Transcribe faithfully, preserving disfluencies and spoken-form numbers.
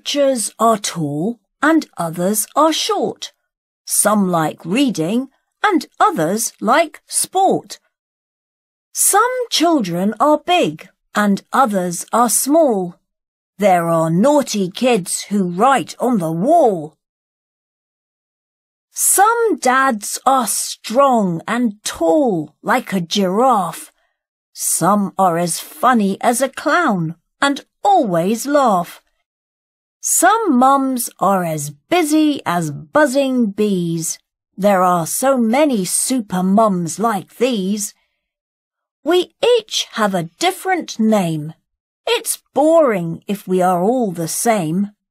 teachers are tall and others are short. Some like reading and others like sport. Some children are big and others are small. There are naughty kids who write on the wall. Some dads are strong and tall like a giraffe. Some are as funny as a clown and always laugh. Some mums are as busy as buzzing bees. There are so many super mums like these. We each have a different name. It's boring if we are all the same.